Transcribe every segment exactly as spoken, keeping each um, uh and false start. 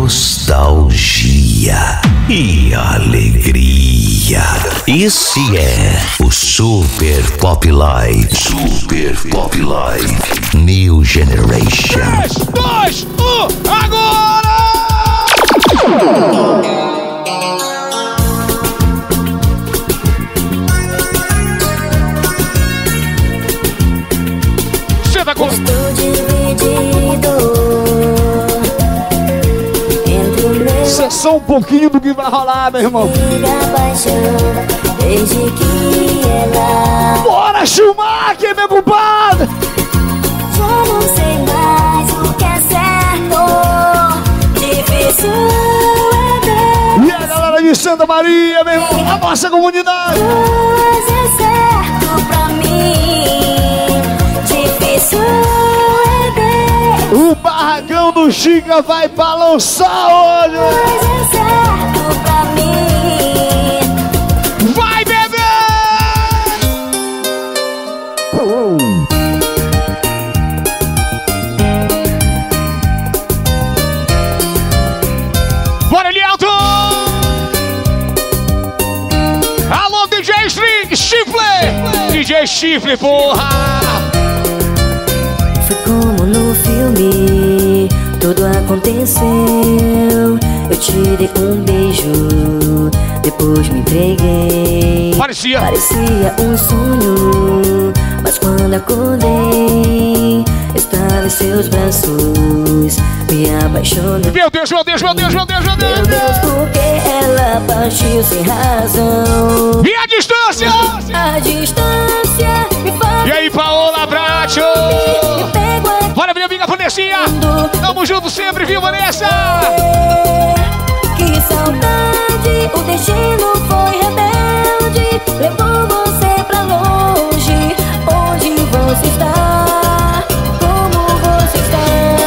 nostalgia e alegria. Esse é o Super Pop Live. Super Pop Live New Generation. três, dois, um, agora! Senta com... Estou dividido entre o meu... Isso é só um pouquinho do que vai rolar, meu irmão. Paixão, desde que ela... Bora, Schumacher, meu compadre! Já não sei mais o que é certo. Difícil é ver. E a galera de Santa Maria, meu irmão, a nossa comunidade. Mas é certo pra mim. Difícil é ver. O barracão do Chica vai balançar hoje. Mas é certo pra mim. Vai, bebê! Bora, Elielton! Alô, D J String, Chifre! D J Chifre, porra! Foi como no filme, tudo aconteceu. Eu te dei um beijo, depois me entreguei. Parecia! Parecia um sonho, mas quando acordei, estava em seus braços, me apaixonei. Meu Deus, meu Deus, meu Deus, meu Deus, meu Deus! Meu Deus, porque ela partiu sem razão. E a distância? A distância me faz... E aí, Paola Bracho? Me pego aqui. Bora, minha amiga Vanessinha! Tamo junto sempre, viu, Vanessa? Que saudade, o destino foi rebelde, levou você pra longe. Onde você está? Como você está?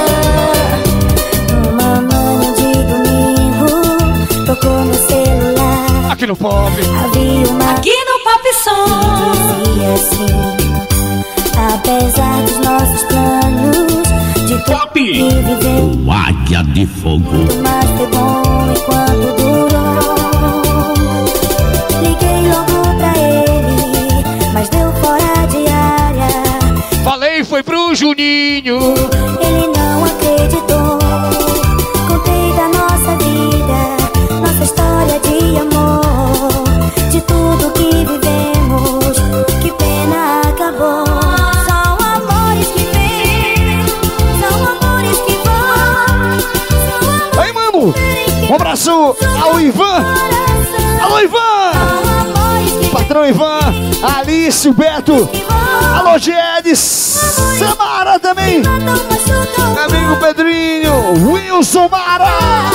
Uma manhã de domingo, tocou meu celular. Aqui no Pop. Havia uma Aqui no Pop Som. dizia assim: apesar dos nossos planos, de tudo que viveu, O Águia de Fogo. mas foi bom enquanto durou. Liguei logo pra ele, mas deu fora de área. Falei, foi pro Juninho. Ele não acreditou. Contei da nossa vida, nossa história de amor, de tudo que vivemos. Que pena, acabou. São amores que vêm, são amores que vão. Aí, mano, um abraço ao Ivan. Alô, Ivan! Patrão Ivan, Alice, o Beto. Alô, Gedes, Samara também. Amigo Pedrinho, Wilson Mara.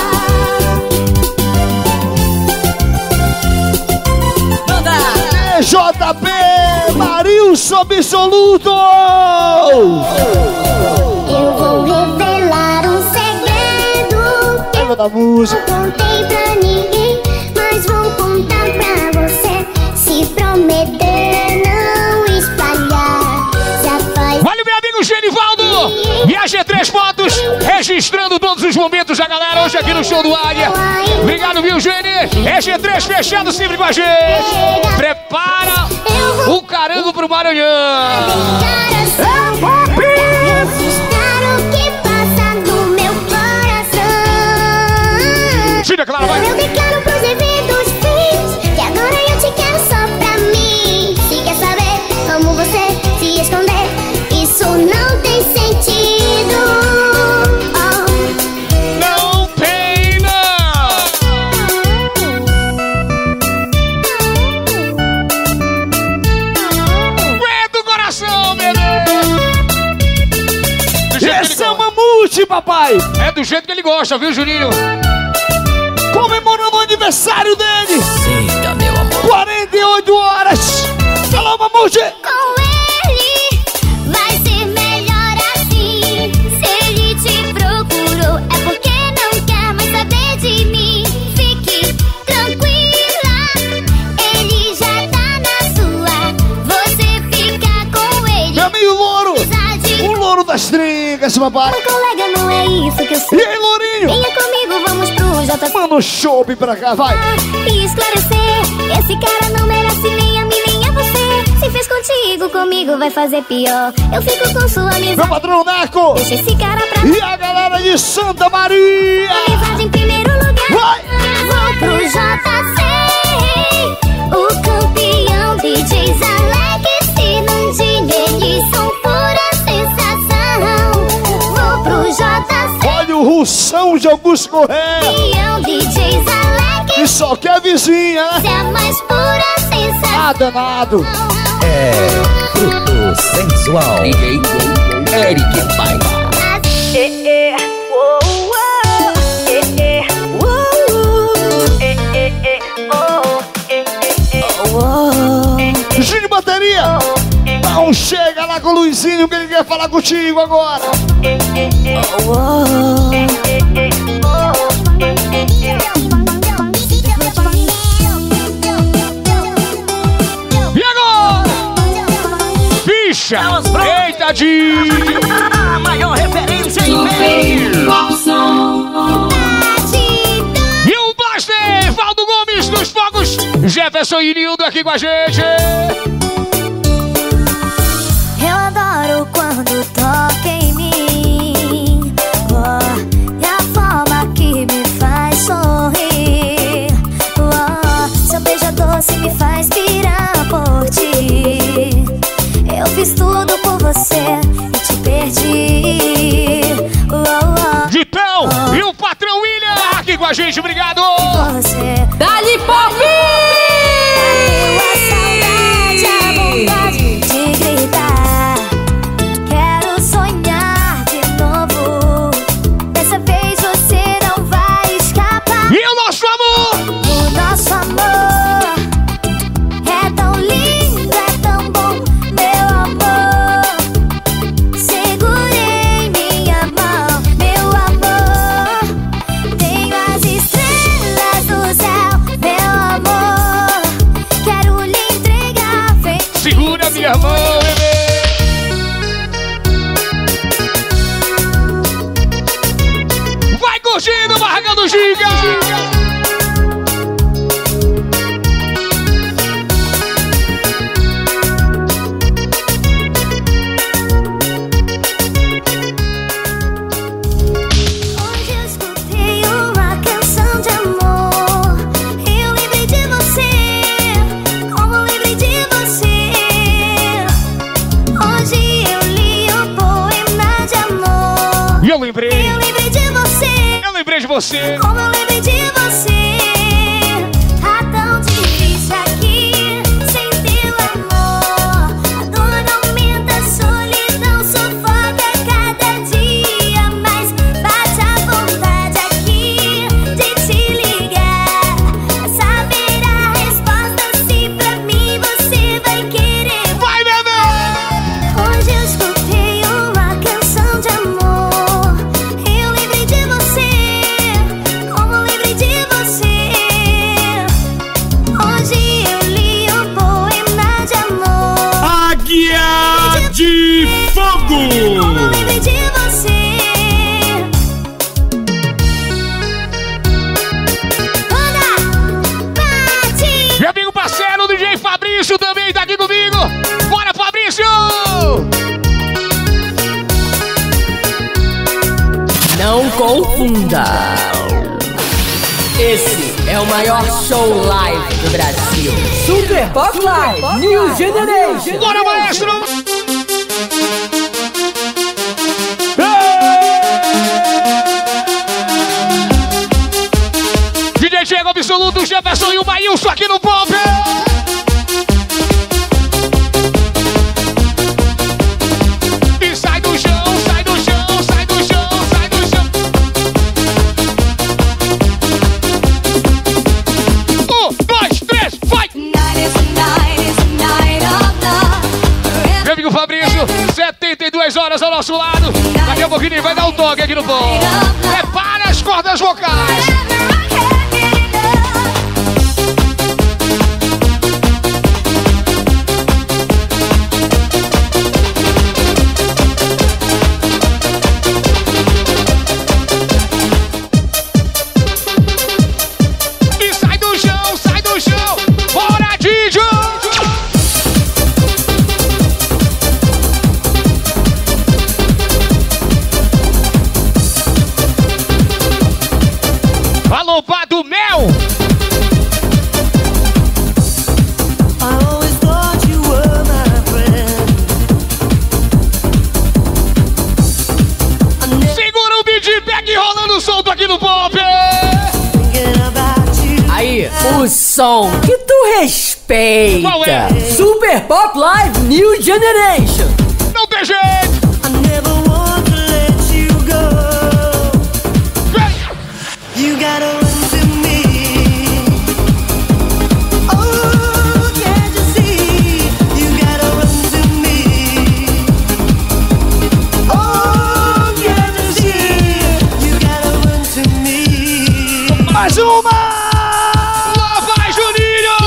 E J P, Marilson Absoluto. Eu vou revelar um segredo. Lembra da música? Não contei pra ninguém, mas vou contar pra você. Se prometer não espalhar, já faz. Olha o meu amigo Genivaldo e a G três Fotos, registrando todos os momentos da galera hoje aqui no show do Águia. Obrigado, viu, Geni? É G três fechado sempre com a gente. Prepara o carango pro Maranhão. Registrar o que passa no meu coração. Tira, Clara, vai. Eu declaro pros eventos fins que agora eu te quero só pra mim. Se quer saber como você se esconder, isso não tem sentido. Oh. Não tem, não. Aguenta o coração, bebê. Do jeito que ele Esse é o gosta. Mamute, papai! É do jeito que ele gosta, viu, Juninho? Comemorando o aniversário dele! Sinta, meu amor. quarenta e oito horas! Alô, Mamute! Com ele vai ser melhor assim. Se ele te procurou, é porque não quer mais saber de mim. Fique tranquila, ele já tá na sua. Você fica com ele. Meu amigo Louro! Amizade. O Louro das Trincas, papai! Meu colega, não é isso que eu E sei. aí, Lourinho? Venha comigo, vamos no chope pra cá, vai. E esclarecer, esse cara não merece nem a mim, nem a você. Se fez contigo, comigo vai fazer pior. Eu fico com sua amizade. Meu patrão Neco. Deixa esse cara pra E a galera de Santa Maria. amizade em primeiro lugar. Vai. Vou pro J C, o campeão D Js Alex e Nandinho. Eles são pura sensação. Vou pro J C, Olha o Russão de Augusto Correia. campeão D Js Alex. E só quer vizinha, né? É a mais pura sensação. Ah, danado. É fruto sensual. D J Eric Paiva. Gil de bateria. Não chega lá com o Luizinho que ele quer falar contigo agora. E agora? Ficha! Eita, de A maior referência em meio. E o Blaster, Valdo Gomes dos Fogos, Jefferson e Nildo aqui com a gente. Eu adoro quando toca em mim. Oh, e a forma que me faz sorrir. Oh, seu beijo doce me faz pirar por ti. Eu fiz tudo por você e te perdi. Oh, oh, Ditão e o patrão William aqui com a gente, obrigado. você Dali Pop! bateu a saudade, a vontade de gritar. Quero sonhar de novo. Dessa vez você não vai escapar. E o nosso amor? O nosso amor é tão lindo, é tão bom, meu amor. Segurei minha mão, meu amor. Tenho as estrelas do céu, meu amor. Quero lhe entregar, vem. Segura minha mão, bebê. Vai curtindo, Barraca do Giga. Hoje eu escutei uma canção de amor. Eu lembrei de você, como lembrei de você. Hoje eu li um poema de amor. E eu lembrei, Eu lembrei de você, eu lembrei de você. como eu lembrei de você. Tá tão difícil aqui sem teu amor. A dor aumenta, a solidão sufoca cada dia mais. Bate a vontade aqui de te ligar, saber a resposta se pra mim você vai querer. Vai, bebê. Hoje eu escutei uma canção de amor. Eu lembrei de você, como lembrei de você. Hoje eu li um poema de amor. Águia de Como fogo. lembrei de você. Anda, bate. Meu amigo parceiro, D J Fabrício também tá aqui comigo. Bora, Fabrício! Não confunda. Esse é o maior show live do Brasil. Super Pop Live New Generation. Bora, maestro! D J Diego Absoluto, Jefferson e o Maílson aqui no Pop. E sai do chão, sai do chão, sai do chão, sai do chão. Um, dois, três, vai! Meu amigo Fabrício, setenta e duas horas ao nosso lado. Daqui a pouquinho ele vai dar um toque aqui no Pop. Prepara as cordas vocais. aqui no Pop. Aí, o som que tu respeita. Qual é? Super Pop Live New Generation. Não tem jeito. I never want to let you go. You gotta run to me. Oh, can't you see? You gotta run to me. Oh, can't you see? You gotta run to me. Mais uma! Lá vai, Juninho!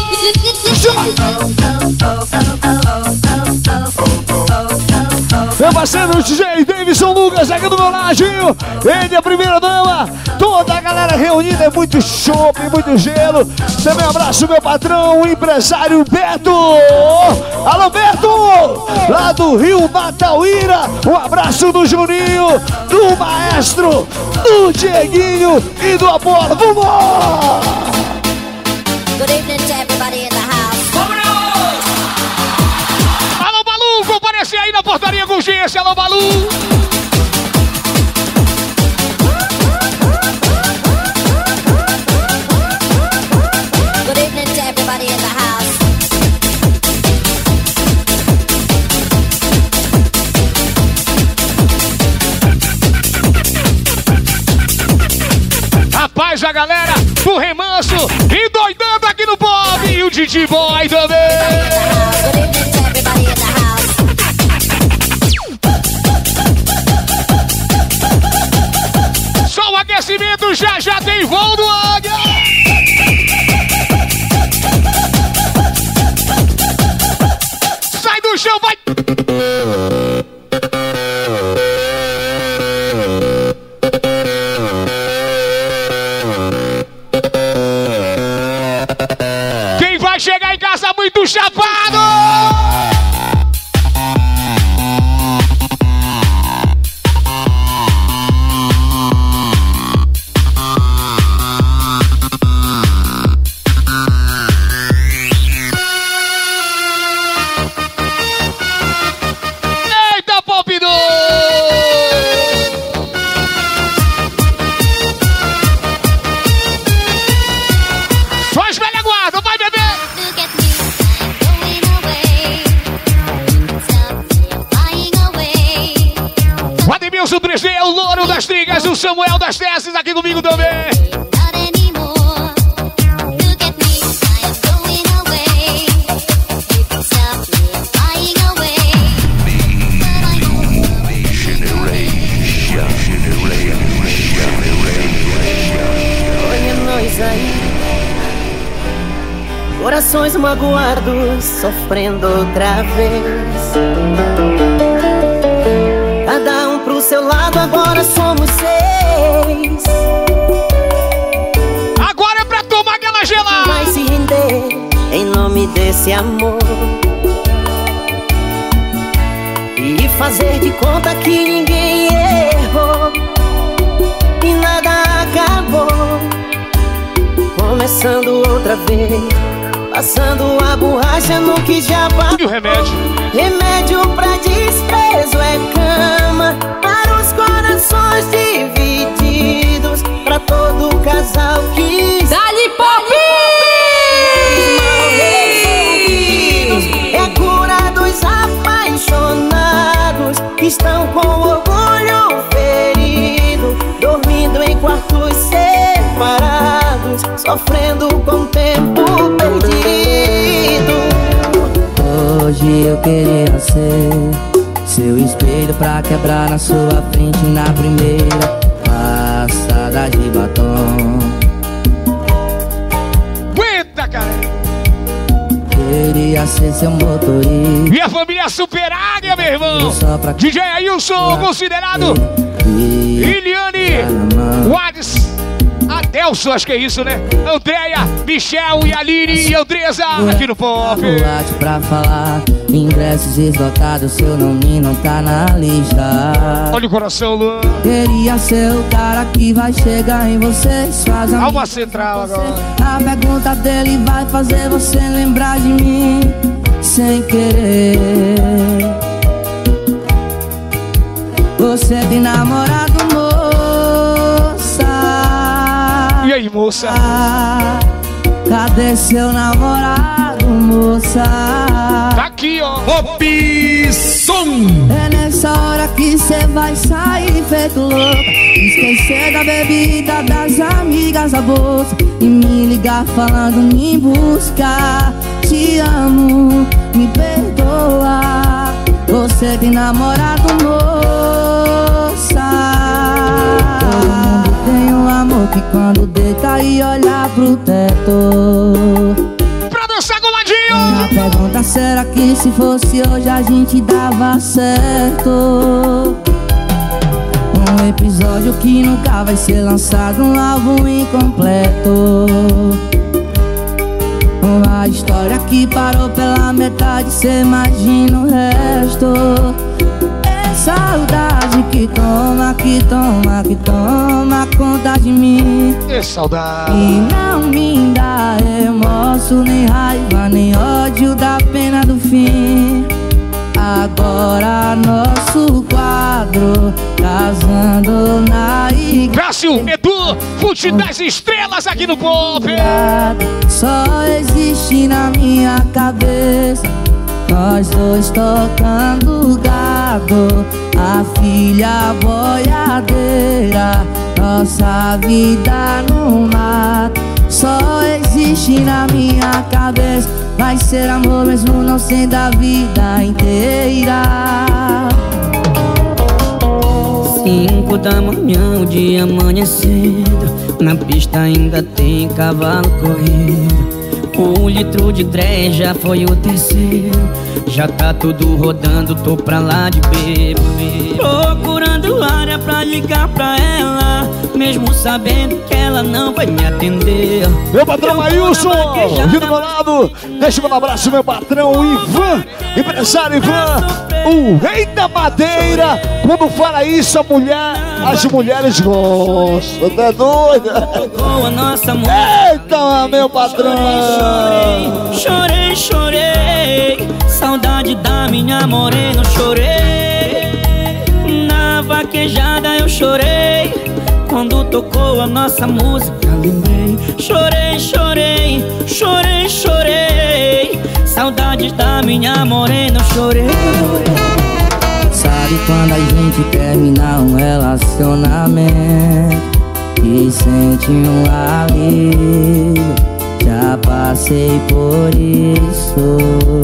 Meu parceiro D J Davidson Lucas aqui do meu ladinho. Ele, a primeira dama. Toda a galera reunida, é muito chopp, muito gelo. Também um abraço meu patrão, o empresário Beto. Alô, Beto! Lá do Rio Matauíra. Um abraço do Juninho, do maestro, do Dieguinho e do Apolo. Vamos! Good evening to everybody in the house. Alô, Balu, comparece aí na portaria com urgência. Alô, Balu. Good evening to everybody in the house. Rapaz, a galera do Remanso e doidando aqui no Pop. E o Didi Boy também. Good evening to everybody in the house. Só o aquecimento, já já tem voo do Águia. Sai do chão, vai. Quem vai chegar em casa muito chapado? Eita, Pop dois! Faz velha guarda, vai beber! Look at me, I'm going away. Stop flying away. O Ademilson três D é o louro das trigas, o Samuel das Tesses aqui comigo também. Not anymore. Look at me, I am going away. Stop flying away. Olha nós aí, corações magoados, sofrendo outra vez. Cada um pro seu lado, agora somos seis. Agora é pra tomar aquela gelada. Vai se render em nome desse amor e fazer de conta que ninguém errou e nada acabou. Começando outra vez, passando a borracha no que já passou. E o remédio? Remédio pra desprezo é cama para os corações divididos, pra todo casal que Dali Pop! é cura dos apaixonados que estão com o orgulho ferido, dormindo em quartos separados, sofrendo com o tempo perdido. Hoje eu queria ser seu espelho pra quebrar na sua frente na primeira passada de batom. Aguenta, cara! Queria ser seu motorista. E a família Super Águia, meu irmão! Só pra D J Ailson, considerado e Iliane, Wades, Adelson, acho que é isso, né? Andréia, Michel e Aline e Andresa aqui no Pop. boate pra falar, ingressos esgotados, seu nome não tá na lista. Olha o coração, Luan. Queria ser o cara que vai chegar em vocês, faz a Alma central agora. A pergunta dele vai fazer você lembrar de mim sem querer. Você tem namorado, moça? aí, moça? Ah, cadê seu namorado, moça? Tá aqui, ó. Pop Som. É nessa hora que cê vai sair feito louca, esquecer da bebida, das amigas, da bolsa, e me ligar falando me buscar. Te amo, me perdoa, você tem namorado, moça. Todo mundo tem um amor que quando deita e olha pro teto. Pra dançar coladinho. Minha pergunta, será que se fosse hoje a gente dava certo? Um episódio que nunca vai ser lançado, um álbum incompleto. Uma história que parou pela metade, cê imagina o resto. É saudade que toma, que toma, que toma conta de mim. É saudade. E não me dá remorso, nem raiva, nem ódio da pena do fim. Agora nosso quadro casando na igreja. Cássio, Edu, Fute das Estrelas aqui no Pop. Só existe na minha cabeça nós dois tocando gado, a filha boiadeira, nossa vida no mato. Só existe na minha cabeça, vai ser amor mesmo não sendo a vida inteira. Cinco da manhã, o dia amanhecendo, na pista ainda tem cavalo correndo. Um litro de trem já foi o terceiro, já tá tudo rodando, tô pra lá de bebo. Procurando área pra ligar pra ela, mesmo sabendo que ela não vai me atender. Meu patrão Ailson, aqui do meu lado, deixa um abraço, meu patrão Ivan, empresário Ivan, o rei da madeira. Quando fala isso, a mulher, as mulheres gostam, tá doida? Eita, meu patrão. Chorei, chorei, saudade da minha morena, chorei. Na vaquejada eu chorei, quando tocou a nossa música lembrei. Chorei, chorei, chorei, chorei, saudade da minha morena, chorei. Sabe quando a gente termina um relacionamento e sente um alívio? Já passei por isso.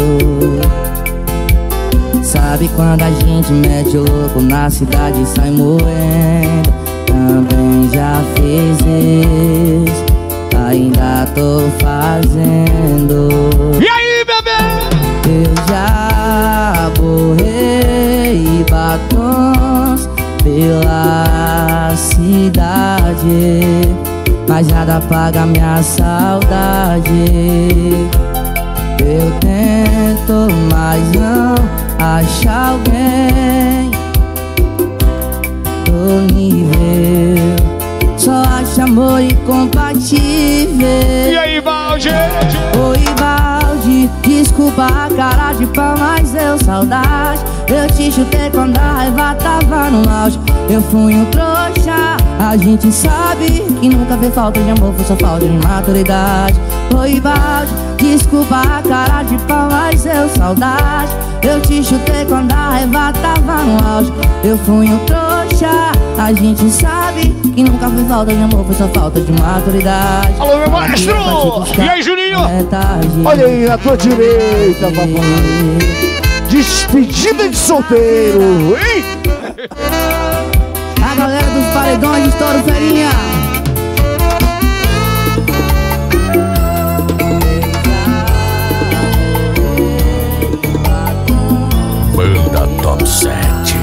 Sabe quando a gente mete o louco na cidade e sai moendo? Também já fiz isso, ainda tô fazendo. E aí, bebê? Eu já borrei batons pela cidade, mas nada apaga minha saudade. Eu tento, mas não acho alguém do nível. Só acho amor incompatível. E aí, Valde? Oi, Valde, desculpa a cara de pau, mas deu saudade. Eu te chutei quando a raiva tava no auge. Eu fui um trouxa, a gente sabe que nunca fez falta de amor, foi só falta de maturidade. Oi, Valde, desculpa a cara de pau, mas deu saudade. Eu te chutei quando a raiva tava no auge. Eu fui um trouxa, a gente sabe que nunca fez falta de amor, foi só falta de maturidade. Alô, meu maestro! E aí, Juninho? Olha aí na tua direita, papai. Despedida de solteiro, hein? A galera dos paredões de Estouro Ferinha. Banda Top sete.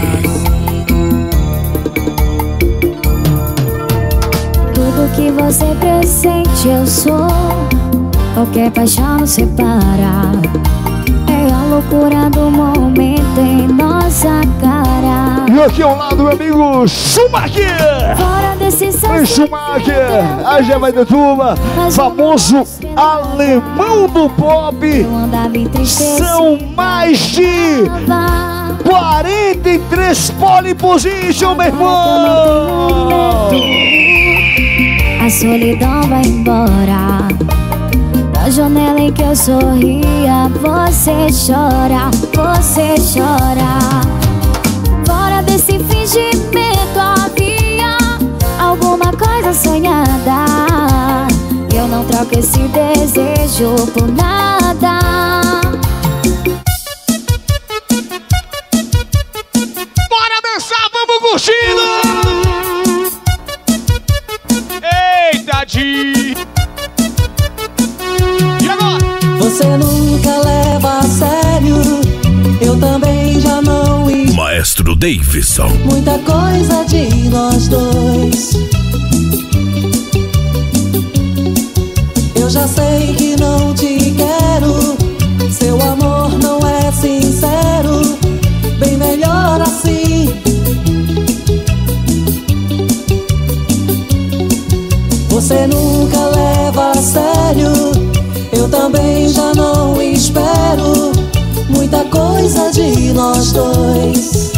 Tudo que você pressente eu sou, qualquer paixão nos separa. É a loucura do momento em nossa cara. E aqui ao lado, meu amigo Schumacher. Fora desse Oi, Schumacher, a Gema de Tuba, famoso alemão do pop. São mais de quarenta e três pole position, meu irmão. solidão vai embora. Da janela em que eu sorria, você chora, você chora. Fora desse fingimento havia alguma coisa sonhada. Eu não troco esse desejo por nada. Bora dançar, vamos curtindo! Eita, Di! E agora? Você nunca leva a sério, eu também já não. E Maestro Davidson. muita coisa de nós dois. Eu já sei que não te quero, seu amor não é sincero, bem melhor assim. Você nunca leva a sério, eu também já não espero muita coisa de nós dois.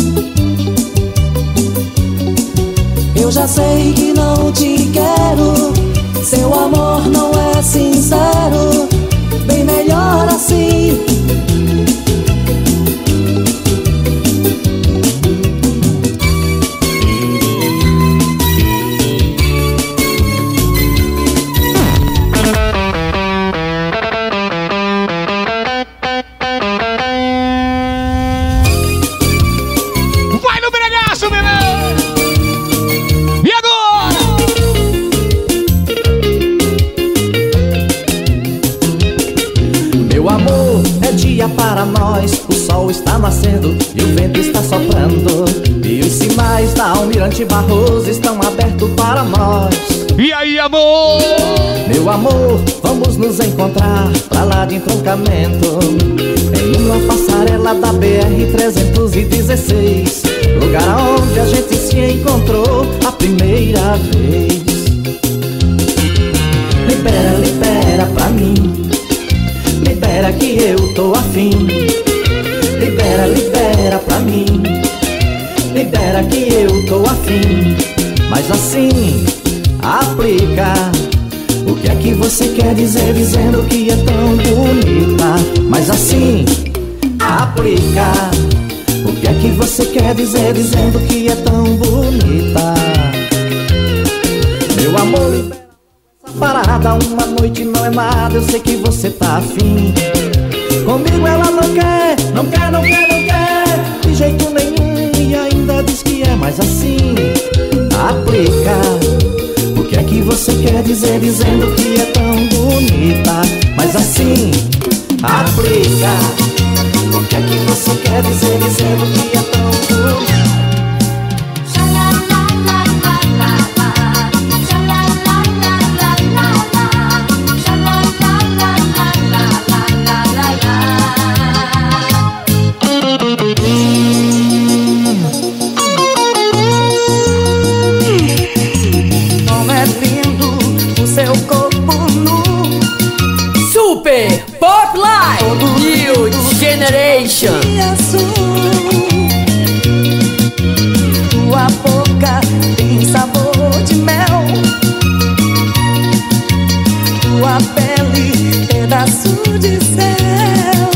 Eu já sei que não te quero, seu amor não é sincero, bem melhor assim. Vai no bregaço, bebê! E agora? Meu amor, é dia para nós, o sol está nascendo e o vento está soprando, e os sinais da Almirante Barroso estão abertos para nós. E aí, amor? Meu amor, vamos nos encontrar pra lá de entroncamento, em uma passarela da B R trezentos e dezesseis, lugar onde a gente se encontrou a primeira vez. Libera, libera pra mim, libera que eu tô afim. Libera, libera pra mim, libera que eu tô afim. Mas assim, aplica. O que é que você quer dizer dizendo que é tão bonita? Mas assim, aplica. O que é que você quer dizer dizendo que é tão bonita? Meu amor, libera essa parada, uma noite não é nada, eu sei que você tá afim. Comigo ela não quer, não quer, não quer, não quer de jeito nenhum, e ainda diz que é mais assim. Aplica. O que é que você quer dizer dizendo que é tão bonita? Mas assim, aplica. O que é que você quer dizer dizendo que é tão bonita? Como é lindo o seu corpo nu. Super Pop Live New Generation. E azul, tua boca tem sabor de mel, tua pele pedaço de céu.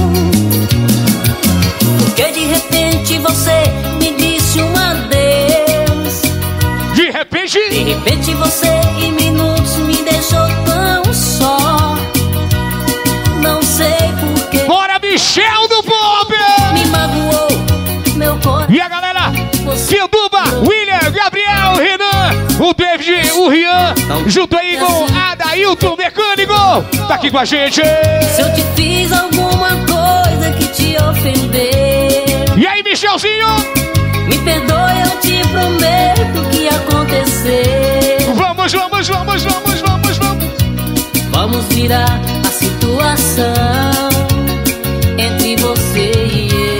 Porque de repente você me disse um adeus. De repente, De repente você em minutos me deixou tão só. Não sei porquê, bora, Michel do Pop! me magoou meu coração. E a galera, Filduba, William, Gabriel, Renan, o David, o Rian, junto aí com Adailton Mecânico, tá aqui com a gente. Se eu te fiz alguma coisa que te ofendeu, E aí, Michelzinho? me perdoe, eu te prometo que aconteceu. Vamos, vamos, vamos, vamos, vamos, vamos. Vamos virar a situação entre você e eu.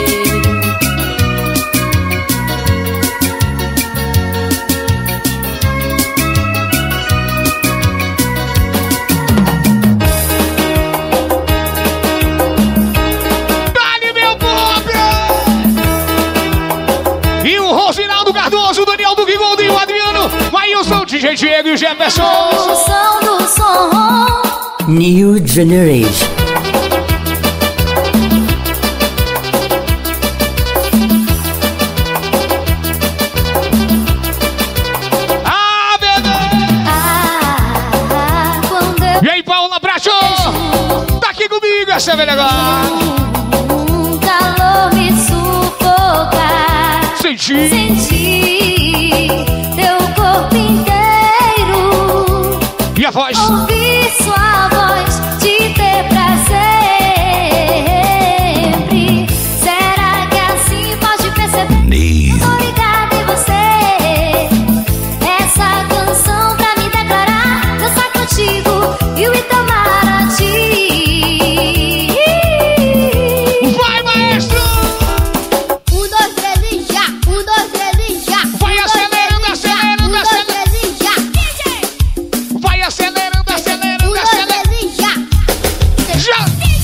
Dale, meu Pop! E o Rosinaldo Cardoso, o Daniel do Gigoldo e o Adriano, o Ailson, D J Diego e o Jefferson. Som do som. New Generation. Ah, bebê! Ah, quando eu E aí, Paula Prato? Tá aqui comigo essa velha agora. um calor me sufocar. Senti. Senti teu corpo inteiro. E a voz? Ouvir sua voz, te ter pra sempre. Será que assim pode perceber? Tô ligada em você. Essa canção pra me declarar. Dançar contigo e o Itamaraty. Vai, maestro! Um, dois, três e já. Um, dois, três e já. Vai acelerando, acelerando, Um, dois, acelerando. três e já. Vai acelerando, Um, acelerando, dois, acelerando. três e já. Já!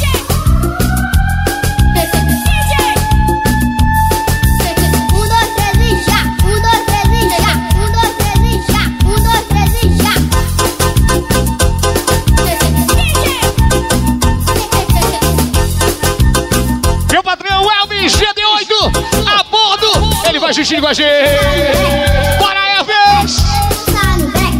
Um, dois, três e já. Um, dois, três e já. Um, dois, três e já. Um, dois, três e já. Meu patrão Elvis G D oito a bordo. Ele vai assistir com a gente. Bora, Elvis! Tá no back.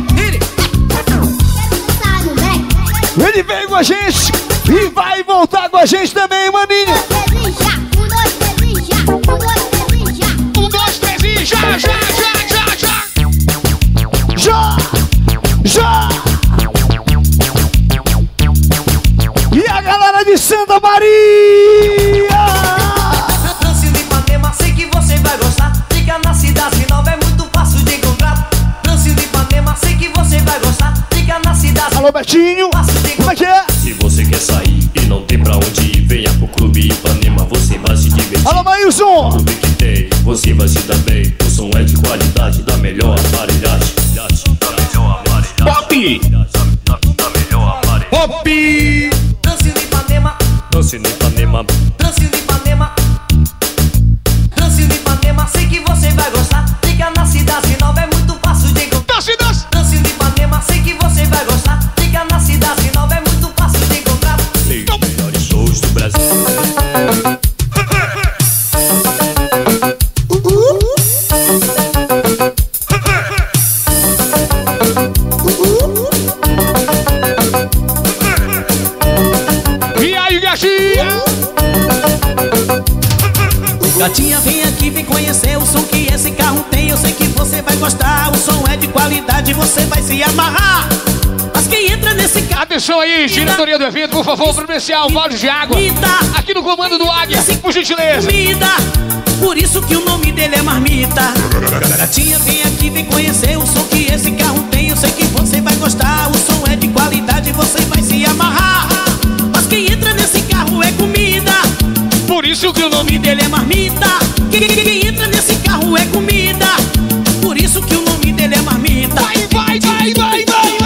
Tá no back. Ele vem com a gente e vai voltar com a gente também, maninho. Um, dois, três e já. Um, dois, três e já. Um, dois, três e já, já, já, já, já! Já! Já! E a galera de Santa Maria! Lance de Ipanema, sei que você vai gostar. Fica na cidade nova, é muito fácil de encontrar. Lance de Ipanema, sei que você vai gostar. Fica na cidade Alô, Betinho! Como é que é? Se você quer sair e não tem pra onde ir, venha pro Clube Ipanema, você vai se divertir. Alô, Maílson! Clube que tem, você vai se dar bem. O som é de qualidade, da melhor aparelhagem. Da melhor aparelhagem. Pop! Da, da, da melhor aparelhagem. Pop! Lance de Ipanema, Lance no Ipanema, lance de Ipanema. Lance de Ipanema, sei que você vai gostar. Fica na cidade nova, é muito fácil de encontrar. Dança, dança! Lance de Ipanema, sei que você vai gostar. Fica na cidade nova, é muito fácil de encontrar. os melhores shows do Brasil. E aí, gatinha? Gatinha, vem aqui, vem conhecer o som que esse carro tem. Eu sei que você vai gostar. O som é de qualidade, você vai se amarrar. Mas quem entra nesse carro... Atenção aí, diretoria do evento, por favor, providencial, balde de água. Aqui no comando do Águia, por gentileza. Comida, por isso que o nome dele é Marmita. Gatinha, vem aqui, vem conhecer o som que esse carro tem. Eu sei que você vai gostar. O som é de qualidade, você vai se amarrar. Mas quem entra nesse carro é comida. Por isso que o O nome nome dele é Marmita. Quem, quem- quem entra nesse carro é comida. Por isso que o nome dele é Marmita. vai, vai, vai, vai, vai, vai.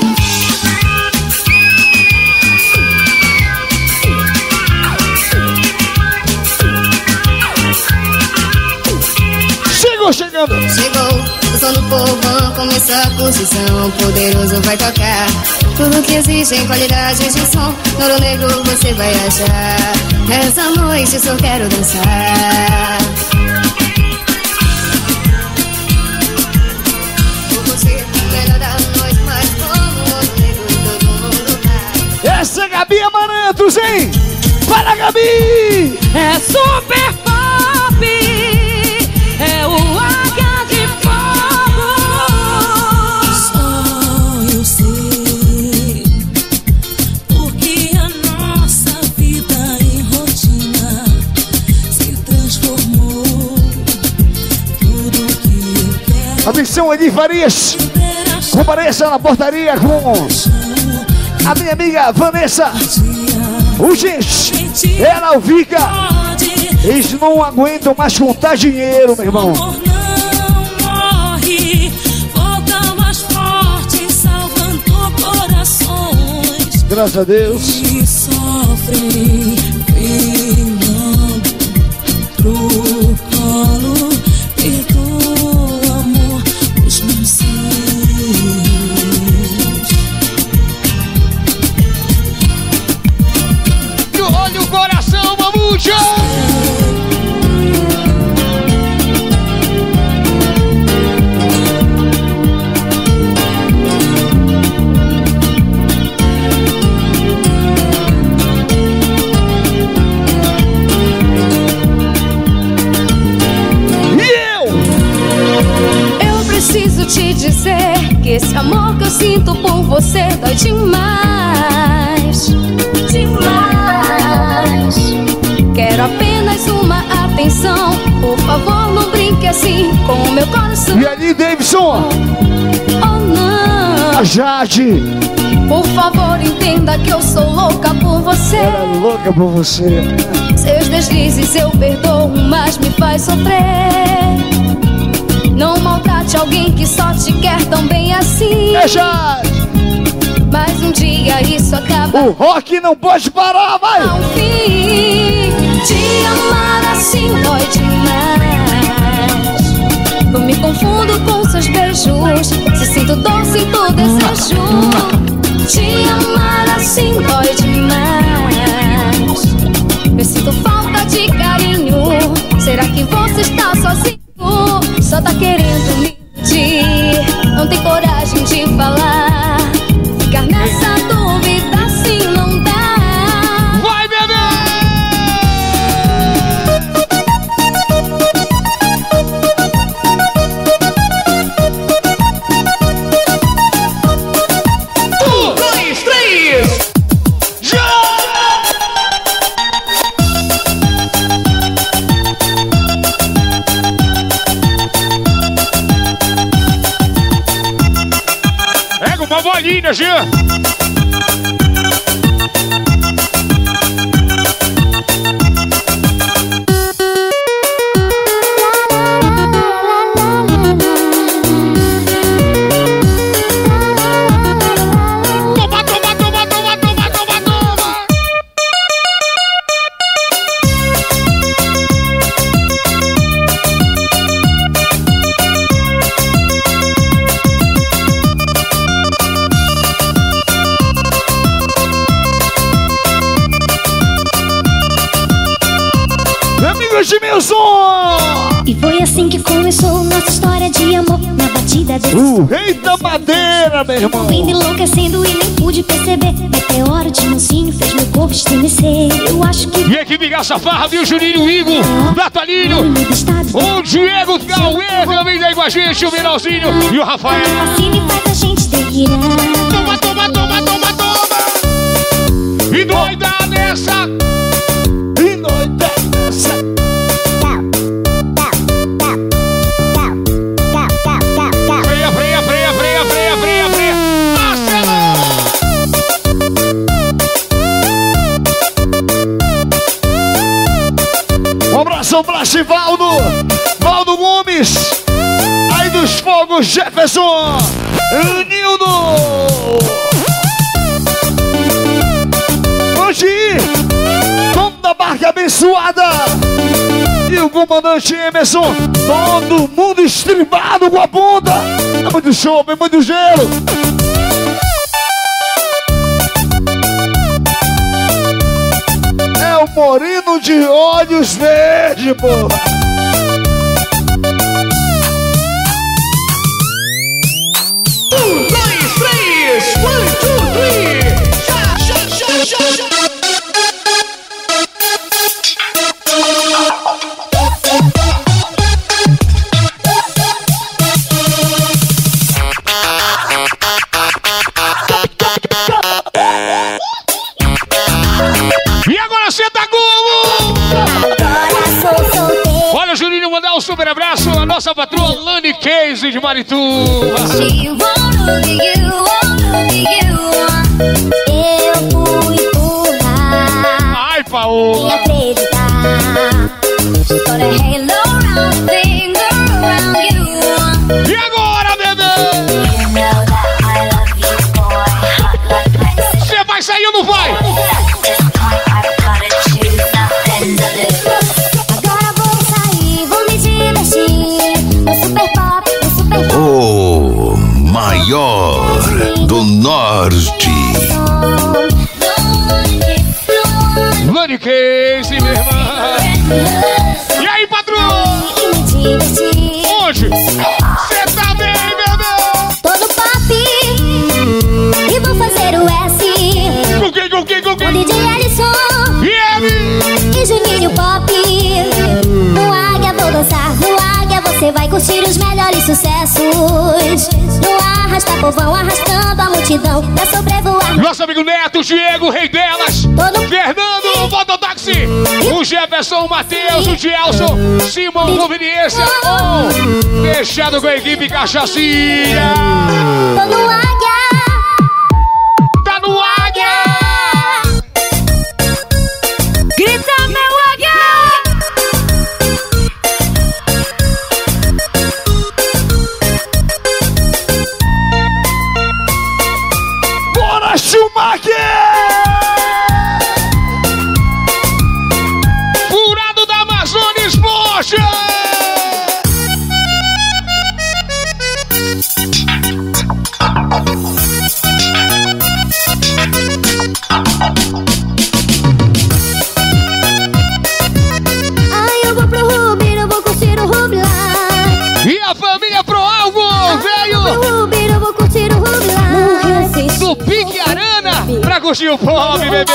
Chegou chegando! Chegou, o som do povão, começou a curtição. Poderoso vai tocar tudo que existe em qualidade de som. Ouro Negro você vai achar. Nessa noite só quero dançar. Vou curtir o melhor da noite, mas como Ouro Negro todo mundo tá. Essa é Gabi Amarantos, hein? Para, Gabi! É super pop, é o Águia de Fogo. Só eu sei, porque a nossa vida em rotina se transformou. Tudo que eu quero Atenção, Edi Farias! era Compareça na portaria com a minha amiga Vanessa. Urgente! Ela, o Vika! pode. Eles não aguentam mais contar dinheiro, meu irmão. Amor não morre, volta mais forte, salvando corações Graças a Deus. que sofrem, pegando pro colo. Perdoa, amor, os meus erros. por você dói demais, demais. Quero apenas uma atenção, por favor não brinque assim com o meu coração. E ali, Davidson? Oh não, a Jade. Por favor entenda que eu sou louca por você. Ela é louca por você. Seus deslizes eu perdoo, mas me faz sofrer. Não maltrate alguém que só te quer tão bem assim. É Jade. Mas um dia isso acaba. O rock não pode parar, vai! Ao fim, te amar assim dói demais. Eu me confundo com seus beijos, se sinto dor, sinto desejo. Te amar assim dói demais. Eu sinto falta de carinho. Será que você está sozinho? Só tá querendo me iludir, não tem coragem de falar. Ficar nessa dúvida assim não dá. Vai, bebê! Um, dois, três! Já! Pega uma bolinha, Jean! E foi assim que começou nossa história de amor. Na batida desse O rei da madeira, meu irmão. indo enlouquecendo e nem pude perceber. Meteoro de mansinho fez meu corpo estremecer. Eu acho que E aqui Migaça Farra, viu? Juninho, Igor, Natalino, o Diego Cauê também daí com a gente, o Miralzinho e o Rafael. fascina e faz a gente delirar. Toma, toma, toma, toma, toma! E doida nessa! E doida nessa! Freia, freia, freia, freia, freia, freia, freia! Um abração pra Valdo, Valdo Gomes, aí dos Fogos, Jefferson, Nildo. Hoje, dono da barca abençoada, e o comandante Emerson, todo mundo estribado com a bunda. É muito show, é muito gelo. É o moreno de olhos verdes, porra. Um, dois, três! One, two, three! Já, já, já, já, já! E agora senta como? Olha o Juninho mandar um super abraço à nossa patroa Lani Case de Marituba. Eu fui empurrar Ai, Paola. e acreditar. Just put a halo around, finger around you. E agora, bebê? You know that I love you, boy. Hot like ice. Você vai sair ou não vai? Agora vou sair, vou me divertir. No super pop, no super pop. O maior do norte. Lani Case, minha irmã. E aí, patrão? Onde? Você tá bem, bebê? Tô no pop e vou fazer o S. Com quem, com quem, com O quem? D J Alisson E ele? e Juninho Pop. No Águia vou dançar, no Águia você vai curtir os melhores sucessos. No Arra arrasta povão, arrastando a multidão pra sobrevoar. Nosso amigo Neto, Diego, rei delas. Todo Fernando, mototáxi. O Jefferson, o Matheus, o Gelson, Simão, Conveniência. Oh, fechado com a equipe Cachacinha. Tô no águia. Tá no águia. Grita, meu águia! Bora, Schumacher! Furado da Amazônia Esporte. Ai, eu vou pro Rubi, eu vou curtir o Rubi lá. E a família Pro Algo veio Pro Rubi, eu vou curtir o Rubi lá. do Pique Arana pra curtir o pop, bebê.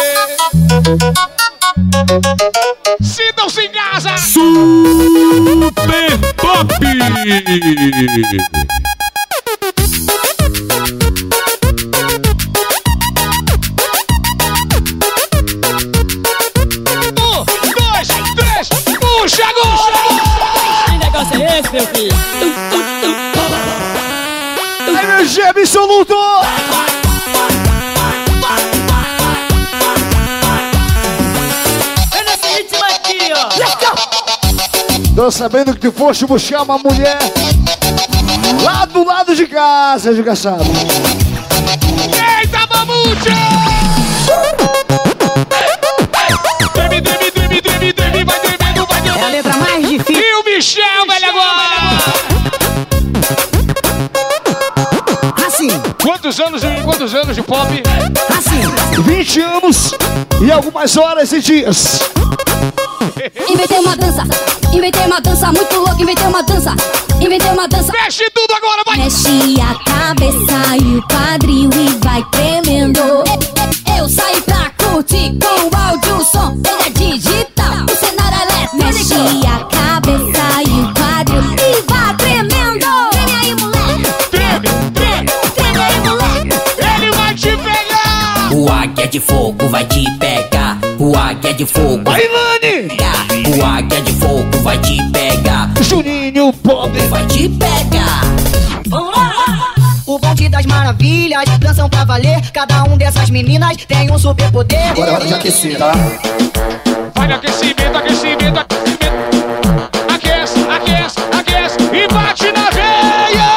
Sintam-se em casa. Super Pop! Um, dois, três, puxa, puxa. Que negócio é esse, meu filho? Energia absoluta! É nesse ritmo aqui, ó. Tô sabendo que tu foste buscar uma mulher lá do lado de casa, desgraçado. Eita, mamute! Treme, treme, treme, treme, treme, vai tremendo, vai É a tremendo. letra mais difícil. E o Michel, velho, agora! Assim, Quantos anos, de- quantos anos de pop? assim. vinte anos e algumas horas e dias. Inventei uma dança, inventei uma dança muito louca, inventei uma dança, inventei uma dança. Mexe tudo agora, vai! Mexe a cabeça e o quadril e vai tremendo. Eu saí pra curtir com o áudio, o som, ele é digital, o cenário elétrico. Mexe a cabeça e o quadril e vai tremendo. Treme aí, moleque. Treme, treme, Treme aí, moleque. ele vai te pegar! O águia de fogo vai te pegar. O águia de fogo vai Aí, Lani! te pegar. O águia de fogo vai te pegar. Juninho Pop. Vai te pegar. O bonde das maravilhas, dançam pra valer. Cada um dessas meninas tem um super poder. Agora é hora de aquecer, tá? Vai no aquecimento, aquecimento, aquecimento. Aquece, aquece, aquece e bate na veia!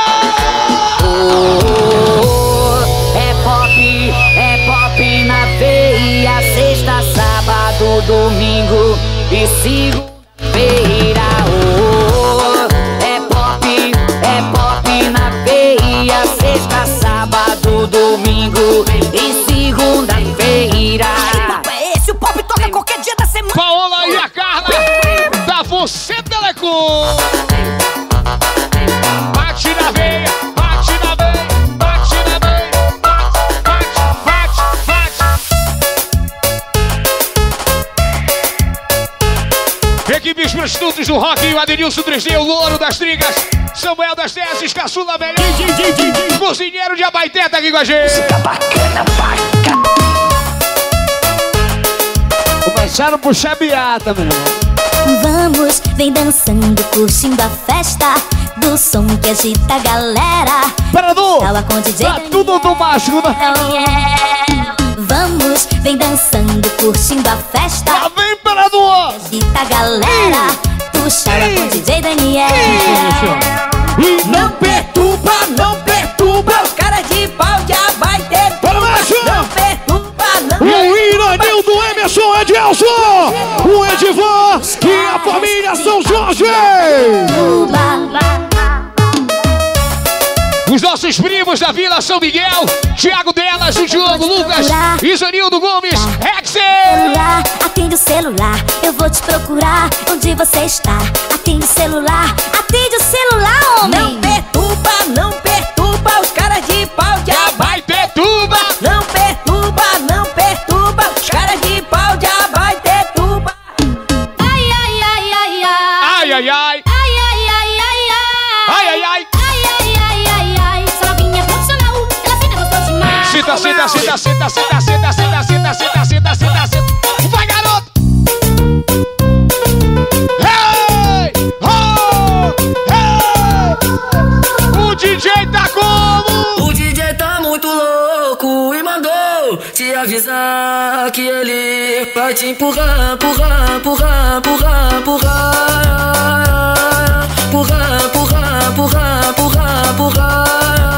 É pop, é pop na veia. Sexta, sábado, domingo e segunda-feira. Oh, é pop, é pop na veia. Sexta, sábado, domingo e segunda-feira. É esse, o pop toca qualquer dia da semana. Paola e a Carla da Você Telecom. Bate na veia, bate na veia, bate na veia, bate, bate, bate. Equipes prostitutos do rock, o Adenilson três D, o Louro das Trigas, Samuel das Teses, Caçula Melhor, Cozinheiro de Abaité tá aqui com a gente. Começaram a puxar beata, meu irmão. Vamos, vem dançando, curtindo a festa do som que agita a galera. Imperador! Tava com D J Tá tudo do macho, né? Oh, yeah. Vamos, vem dançando, curtindo a festa Lá vem, Imperador! agita a galera. Puxa ela com D J Daniel. Não perturba, não perturba. Os caras de pau já vai ter. Bora, macho! Não perturba, não O Iranildo, Emerson, Edilson, o Edivan e a família São Jorge! Os nossos primos da Vila São Miguel, Thiago Delas, o Diogo Lucas, Isanildo Gomes, Rexer! Celular, atende o celular, eu vou te procurar onde você está. Atende o celular, atende o celular, homem. Não perturba, não perturba. Os caras de pau já Vai ter tuba! Não perturba, não perturba. Os caras de pau já vai ter tuba. Ai, ai, ai, ai, ai. Ai, ai, ai! Ai, ai, ai, ai, ai. Ai, ai, ai! Ai, ai, ai, ai, ai. Essa novinha profissional senta, senta, senta, senta, senta, senta, senta, senta, senta, senta, senta, senta. Vai, garoto! Hey! Oh! Hey! O D J tá como? O D J tá muito louco e mandou te avisar que ele vai te empurrar, empurrar, empurrar, empurrar, empurrar, empurrar, empurrar, empurrar, empurrar, empurrar.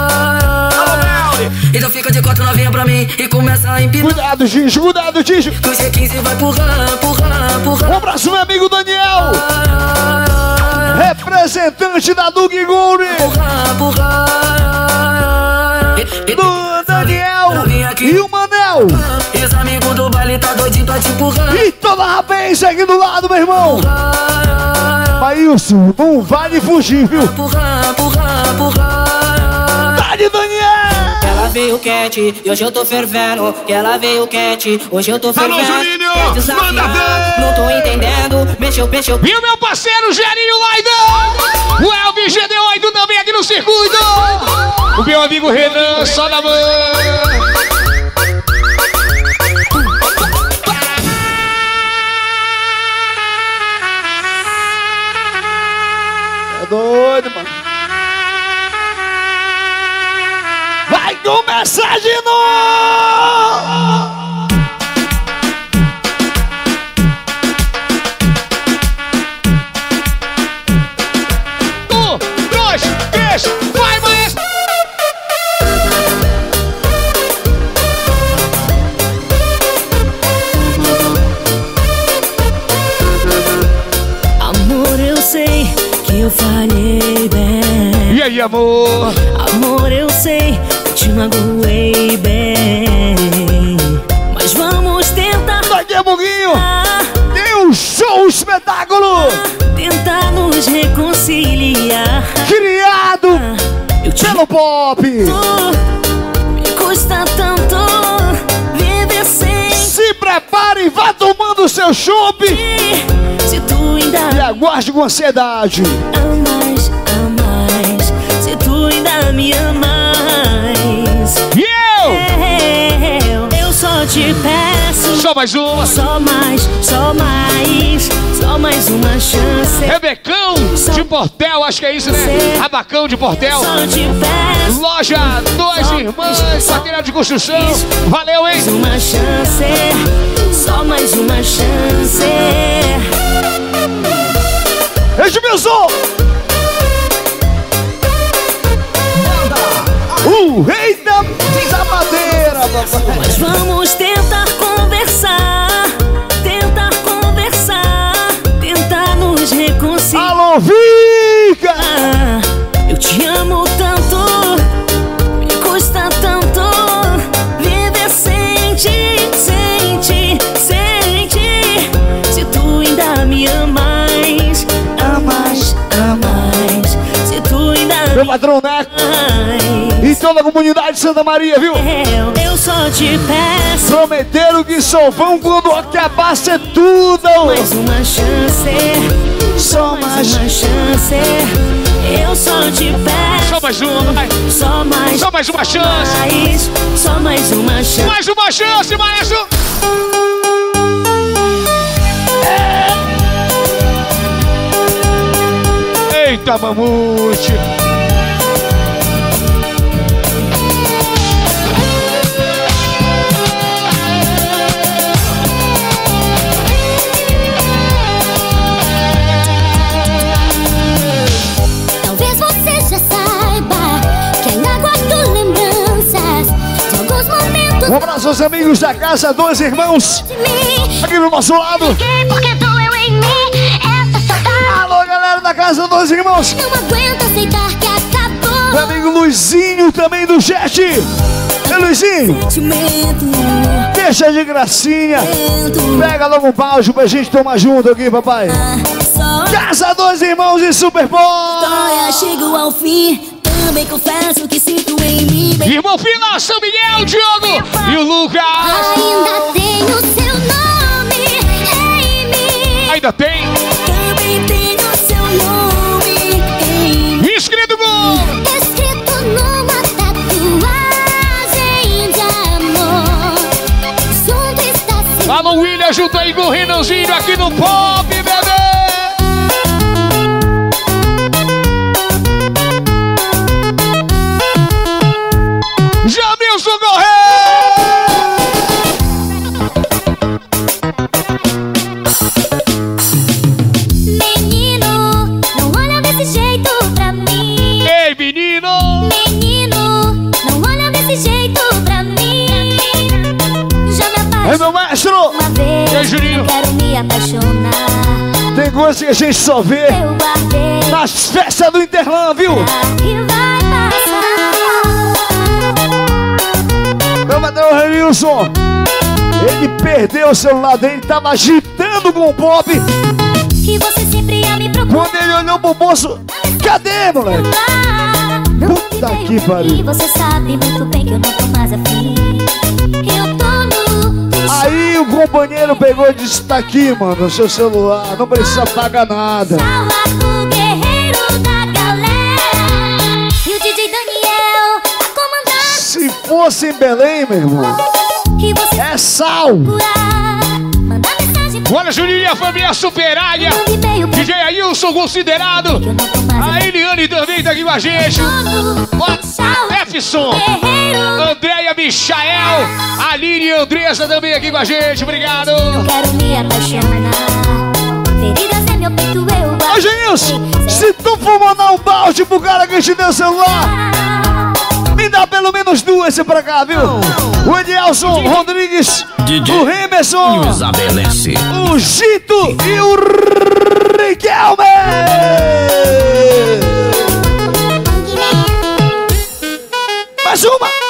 Então fica de quatro novinha pra mim e começa a empinar. Cuidado, Gijo, cuidado, Gijo. Que o G quinze vai empurrar, empurrar, empurrar. Um abraço, meu amigo Daniel. Representante da Doug Gold. Empurrar, empurrar. Do Daniel e o Manel. E os amigos do baile tá doidinho pra te empurrar. E toda a rapaz aqui do lado, meu irmão. Maílson, não vale fugir, viu? Empurrar, empurrar, empurrar. Dá-lhe, Daniel. Ela veio quente e hoje eu tô fervendo. Que ela veio quente, hoje eu tô fervendo. Alô, Juninho, manda ver. Não tô entendendo, mexeu, mexeu. E o meu parceiro Gerinho Laidan. O Elvis G D oito também aqui no circuito. O meu amigo Renan, só na mão. Tá doido, mano. Vai começar de novo! Um, dois, três, vai, maestro! Amor, eu sei que eu falhei bem. E aí, amor? Amor, eu sei que te magoei bem. Mas vamos tentar. Daqui a pouquinho tem um show espetáculo Tentar nos reconciliar. criado Eu te pelo pop. Me custa tanto viver sem Se prepare e vá tomando seu chopp ti. Se tu ainda e aguarde com ansiedade. amas, amas. Se tu ainda me amas. E eu? Eu, eu só te peço. Só mais uma. Só mais, só mais. Só mais uma chance. Rebecão de Portel, acho que é isso, né? Rabacão de Portel. Só te peço. Loja Dois Irmãs, material de construção. Valeu, hein? Mais uma chance. Só mais uma chance. Edmilson! O rei da, da madeira, papai. Mas vamos tentar conversar. Tentar conversar. Tentar nos reconciliar. Alô, Vica! Eu te amo tanto. Me custa tanto viver sem ti, sem ti, sem ti. Se tu ainda me amas, amas, amas. Se tu ainda Meu me patrão Neco amas, e toda a comunidade de Santa Maria, viu? eu, eu só te peço Prometeram que só vão quando acabar ser tudo. mais uma chance. Só Mais mais. uma chance. Eu só te peço Só mais uma, vai. só mais, Só mais uma chance. mais, só mais uma chance. Mais uma chance, maestro. Eita, mamute. Talvez você já saiba que ainda guardo lembranças de alguns momentos Um abraço aos amigos da Casa Dois Irmãos, de mim. aqui do nosso lado. Fiquei porque doeu em mim essa saudade. Alô, galera da Casa Dois Irmãos. Não aguento aceitar que acabou. Meu amigo Luizinho, também do Jet. Ei, Luizinho, Sentimento, deixa de gracinha. sentimento. Pega logo um balde pra gente tomar junto aqui, papai. Só Casa Dois Irmãos e Super Bowl. história chegou ao fim. Também confesso que sinto em mim. bem- Irmão Fila, São Miguel, Diogo e o Lucas. Ainda tenho seu nome em mim. Ainda tem. Também tenho seu nome em mim. Inscrito gol. Escrito numa tatuagem de Alô, William, junto aí com o Renanzinho aqui no Pop, bebê. Jamilson Correia! Menino, não olha desse jeito pra mim. Ei, menino! Menino, não olha desse jeito pra mim. Já me apaixonei Ei, meu maestro! uma vez. E aí, Juninho? Não quero me apaixonar. Tem coisa que a gente só vê Eu guardei nas festas do Interlã, viu? e vai passar. Meu patrão Renilson, ele perdeu o celular dele, tava agitando com o Pop. E você sempre ia me procurar. Quando ele olhou pro bolso, cadê, moleque? Puta que E pariu. você sabe muito bem que eu não tô mais afim. Eu tô no Aí o companheiro pegou e disse, tá aqui, mano, seu celular, não precisa pagar nada. o guerreiro da galera. E o D J Daniel a comandar. Se fosse em Belém, meu irmão, E você é sal. procurar. Manda mensagem pra Olha, Juninho e a família Super Águia. mim, e-mail pra D J Ailson considerado. que eu não tô mais A afim. Eliane também tá aqui com a gente. O Efson, Guerreiro, Andréia, Michael, Aline e Andressa também aqui com a gente. Obrigado. não quero me apaixonar. Feridas é meu peito, eu Ô, guardo. Genilson, se tu for mandar um balde pro cara que te deu o celular, me dá pelo menos duas pra cá, viu? O Edielson Rodrigues, o Remerson, Isabelece. o Gito e o Riquelme. Mais uma.